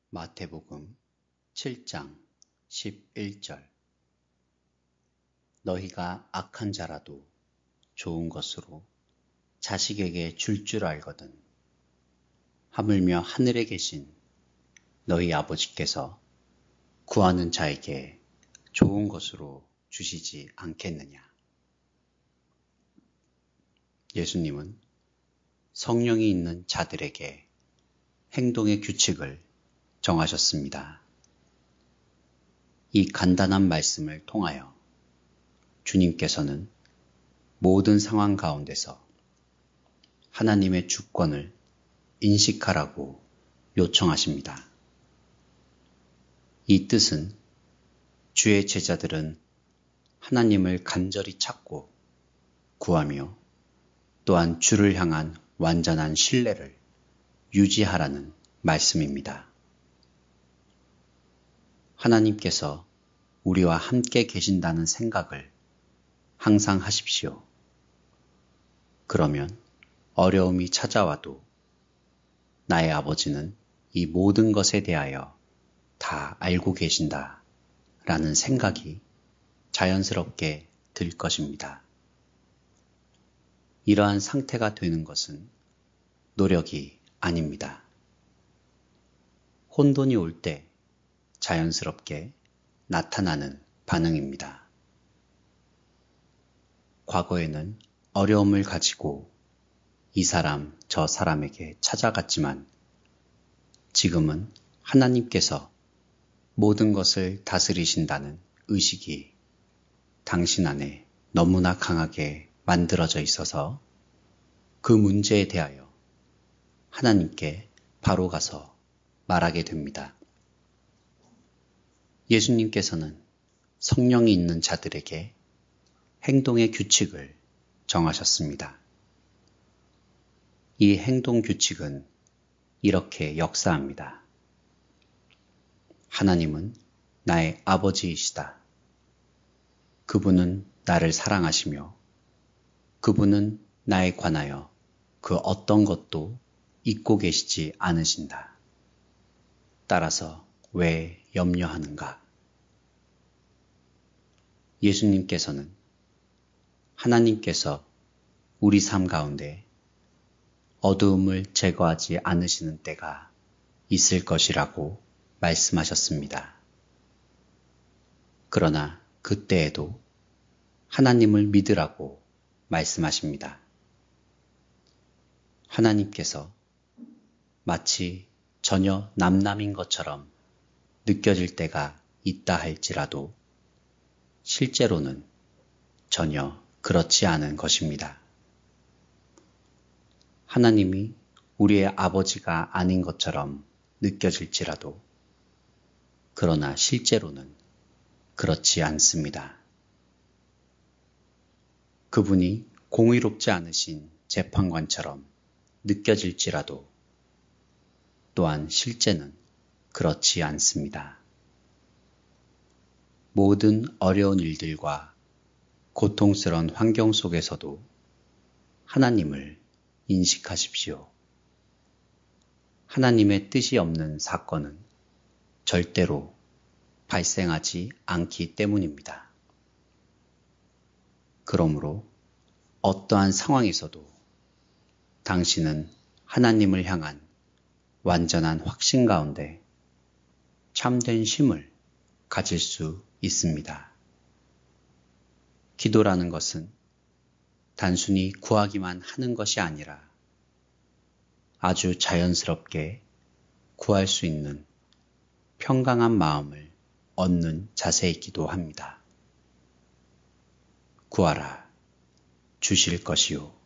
마태복음 7장 11절 너희가 악한 자라도 좋은 것으로 자식에게 줄 줄 알거든 하물며 하늘에 계신 너희 아버지께서 구하는 자에게 좋은 것으로 주시지 않겠느냐. 예수님은 성령이 있는 자들에게 행동의 규칙을 정하셨습니다. 이 간단한 말씀을 통하여 주님께서는 모든 상황 가운데서 하나님의 주권을 인식하라고 요청하십니다. 이 뜻은 주의 제자들은 하나님을 간절히 찾고 구하며 또한 주를 향한 완전한 신뢰를 유지하라는 말씀입니다. 하나님께서 우리와 함께 계신다는 생각을 항상 하십시오. 그러면 어려움이 찾아와도 나의 아버지는 이 모든 것에 대하여 다 알고 계신다 라는 생각이 자연스럽게 들 것입니다. 이러한 상태가 되는 것은 노력이 아닙니다. 혼돈이 올 때 자연스럽게 나타나는 반응입니다. 과거에는 어려움을 가지고 이 사람 저 사람에게 찾아갔지만 지금은 하나님께서 모든 것을 다스리신다는 의식이 당신 안에 너무나 강하게 만들어져 있어서 그 문제에 대하여 하나님께 바로 가서 말하게 됩니다. 예수님께서는 성령이 있는 자들에게 행동의 규칙을 정하셨습니다. 이 행동 규칙은 이렇게 역사합니다. 하나님은 나의 아버지이시다. 그분은 나를 사랑하시며 그분은 나에 관하여 그 어떤 것도 잊고 계시지 않으신다. 따라서 왜 염려하는가? 예수님께서는 하나님께서 우리 삶 가운데 어두움을 제거하지 않으시는 때가 있을 것이라고 말씀하셨습니다. 그러나 그때에도 하나님을 믿으라고 말씀하십니다. 하나님께서 마치 전혀 남남인 것처럼 느껴질 때가 있다 할지라도 실제로는 전혀 그렇지 않은 것입니다. 하나님이 우리의 아버지가 아닌 것처럼 느껴질지라도 그러나 실제로는 그렇지 않습니다. 그분이 공의롭지 않으신 재판관처럼 느껴질지라도 또한 실제는 그렇지 않습니다. 모든 어려운 일들과 고통스러운 환경 속에서도 하나님을 인식하십시오. 하나님의 뜻이 없는 사건은 절대로 발생하지 않기 때문입니다. 그러므로 어떠한 상황에서도 당신은 하나님을 향한 완전한 확신 가운데 참된 쉼을 가질 수 있습니다. 기도라는 것은 단순히 구하기만 하는 것이 아니라 아주 자연스럽게 구할 수 있는 평강한 마음을 얻는 자세이기도 합니다. 구하라, 주실 것이요.